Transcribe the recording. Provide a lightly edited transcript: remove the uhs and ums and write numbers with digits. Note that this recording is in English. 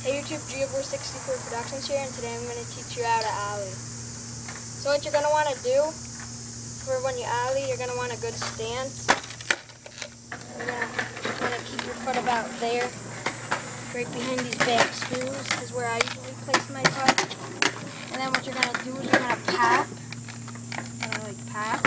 Hey YouTube, G64 Productions here, and today I'm going to teach you how to ollie. So what you're going to want to do for when you ollie, you're going to want a good stance. You're going to want to keep your foot about there, right behind these back screws is where I usually place my foot. And then what you're going to do is you're going to pop, like pop.